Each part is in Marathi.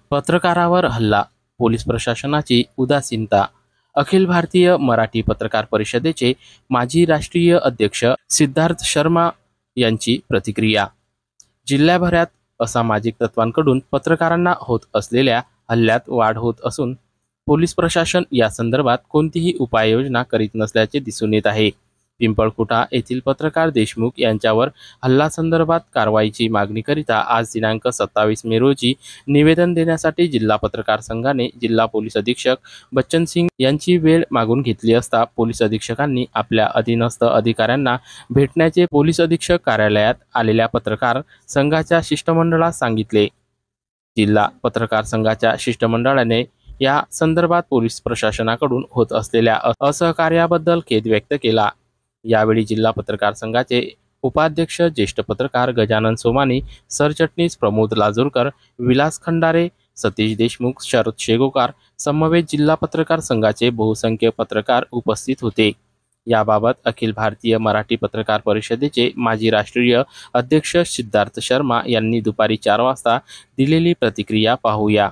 पत्रकारावर हल्ला, पोलीस प्रशासनाची उदासीनता। अखिल भारतीय मराठी पत्रकार परिषदेचे माजी राष्ट्रीय अध्यक्ष सिद्धार्थ शर्मा यांची प्रतिक्रिया। जिल्ह्याभरात असामाजिक तत्वांकडून पत्रकारांना होत असलेल्या हल्ल्यात वाढ होत असून पोलीस प्रशासन या संदर्भात कोणतीही उपाययोजना करीत नसल्याचे दिसून येत आहे। पिंपळखुटा येथील पत्रकार देशमुख यांच्यावर हल्ला संदर्भात कारवाईची मागणी करिता आज दिनांक 27 मे रोजी निवेदन देण्यासाठी जिल्हा पत्रकार संघाने जिल्हा पोलीस अधीक्षक बच्चन सिंग यांची वेळ मागून घेतली असता पोलीस अधीक्षकांनी आपल्या अधीनस्थ अधिकाऱ्यांना भेटण्याचे पोलीस अधीक्षक कार्यालयात आलेल्या पत्रकार संघाच्या शिष्टमंडळास सांगितले। जिल्हा पत्रकार संघाच्या शिष्टमंडळाने या संदर्भात पोलीस प्रशासनाकडून होत असलेल्या असहकार्याबद्दल खेद व्यक्त केला। यावेळी जिल्हा पत्रकार संघाचे उपाध्यक्ष ज्येष्ठ पत्रकार गजानन सोमानी, सरचिटणीस प्रमोद लाजूरकर, विलास खंडारे, सतीश देशमुख, शरद शेगोकार समवेत जिल्हा पत्रकार संघाचे बहुसंख्य पत्रकार उपस्थित होते। याबाबत अखिल भारतीय मराठी पत्रकार परिषदेचे माजी राष्ट्रीय अध्यक्ष सिद्धार्थ शर्मा यांनी दुपारी 4 वाजता दिलेली प्रतिक्रिया पाहूया।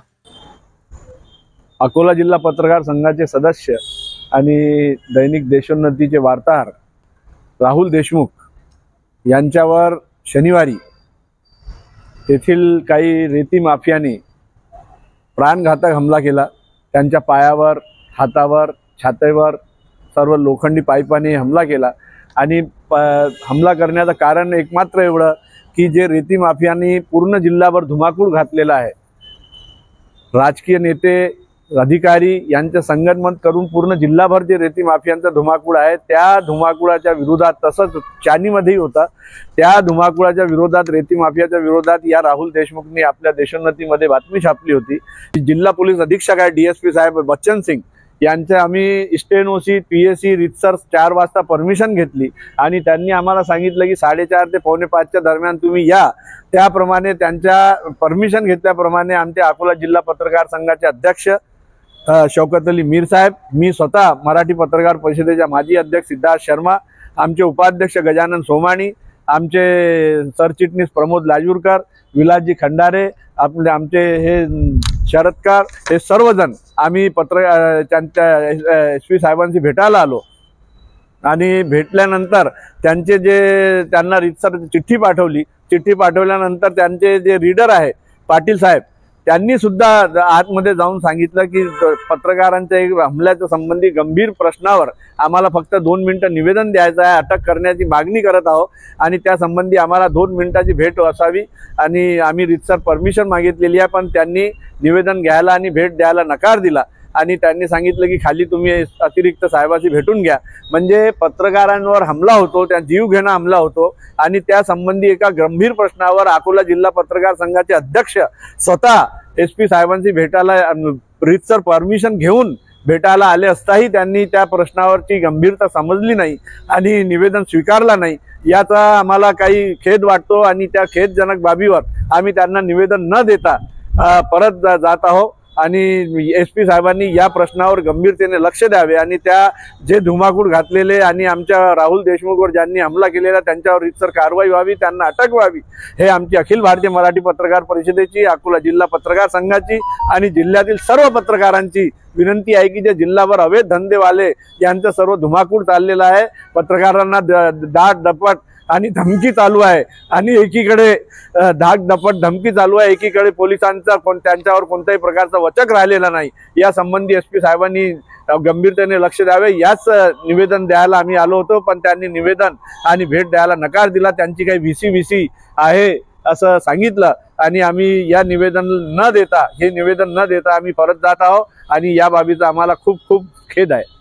अकोला जिल्हा पत्रकार संघाचे सदस्य आणि दैनिक देशोन्नतीचे वार्ताहर राहुल देशमुख यांच्यावर शनिवारी तेथील काही रेती माफियाने प्राणघातक हमला केला। त्यांच्या पायावर, हातावर, छातीवर सर्व लोखंडी पाईपाने हमला केला आणि हमला करण्याचं कारण एकमात्र एवढं की जे रेती माफियाने पूर्ण जिल्ह्यावर धुमाकूळ घातलेला आहे। राजकीय नेते, अधिकारी यांचे संगनमत करून पूर्ण जिल्हाभर जे रेती माफियांचा धुमाकूळ आहे त्या धुमाकूळाच्या विरोधात, तसंच चानीमध्येही होता, त्या धुमाकूळाच्या विरोधात, रेती माफियाच्या विरोधात या राहुल देशमुखनी आपल्या देशोन्नतीमध्ये बातमी छापली होती। जिल्हा पोलीस अधीक्षक आहे DSP साहेब बच्चन सिंग यांचे आम्ही स्टेनोसी, PSC रितसर 4 वाजता परमिशन घेतली आणि त्यांनी आम्हाला सांगितलं की 4:30 ते 4:45च्या दरम्यान तुम्ही या। त्याप्रमाणे त्यांच्या परमिशन घेतल्याप्रमाणे आमचे अकोला जिल्हा पत्रकार संघाचे अध्यक्ष शौकत अली मीर साहेब, मी स्वतः मराठी पत्रकार परिषदेचा माजी अध्यक्ष सिद्धार्थ शर्मा, आमचे उपाध्यक्ष गजानन सोमानी, आमचे सरचिटणीस प्रमोद लाजूरकर, विलासजी खंडारे, आमचे हे शरदकार, हे सर्वजण आम्ही त्यांच्या SP साहेबांशी भेटायला आलो आणि भेटल्यानंतर त्यांना रितसर चिठ्ठी पाठवली। चिठ्ठी पाठवल्यानंतर त्यांचे जे रीडर आहे पाटील साहेब त्यांनी सुद्धा आतमध्ये जाऊन सांगितलं की पत्रकारांच्या एक हमल्याच्या संबंधी गंभीर प्रश्नावर आम्हाला फक्त 2 मिनिटं निवेदन द्यायचं आहे, अटक करण्याची मागणी करत आहोत आणि त्या संबंधी आम्हाला 2 मिनिटाची भेट असावी आणि आम्ही रितसर परमिशन मागितलेली आहे, पण त्यांनी निवेदन घ्यायला आणि भेट द्यायला नकार दिला आणि त्यांनी सांगितलं की खाली तुम्ही अतिरिक्त साहेबाशी भेटून घ्या। म्हणजे पत्रकारांवर हमला होतो, त्या जीवघेणा हमला होतो आणि त्या संबंधी एका गंभीर प्रश्नावर अकोला जिल्हा पत्रकार संघाचे अध्यक्ष स्वतः SP साहेबांशी भेटायला रितसर परमिशन घेऊन भेटायला आले असताही त्यांनी त्या प्रश्नावरची गंभीरता समजली नाही आणि निवेदन स्वीकारला नाही। याचा आम्हाला काही खेद वाटतो आणि त्या खेदजनक बाबीवर आम्ही त्यांना निवेदन न देता परत जात आहोत आणि SP साहेबांनी या प्रश्नावर गंभीरतेने लक्ष द्यावे आणि त्या जे धुमाकूळ घातलेले आणि आमच्या राहुल देशमुखवर ज्यांनी हमला केलेला त्यांच्यावर रितसर कारवाई व्हावी, त्यांना अटक व्हावी, हे आमची अखिल भारतीय मराठी पत्रकार परिषदेची, अकोला जिल्हा पत्रकार संघाची आणि जिल्ह्यातील सर्व पत्रकारांची विनंती आहे की जे जिल्हाभर अवैध धंदेवाले यांचं सर्व धुमाकूळ चाललेला आहे, पत्रकारांना दाट दपट आणि धमकी चालू आहे आणि एकीकडे धाक दपट धमकी चालू आहे, एकीकडे पोलिसांचा त्यांच्यावर कोणत्याही प्रकारचा वचक राहिलेला नाही। या संबंधी SP साहेबांनी गंभीरतेने लक्ष द्यावे, याच निवेदन द्यायला आम्ही आलो होतो, पण त्यांनी निवेदन आणि भेट द्यायला नकार दिला। त्यांची काही VC आहे असं सांगितलं आणि आम्ही या निवेदन न देता आम्ही परत जात आहोत आणि या बाबीचा आम्हाला खूप खेद आहे।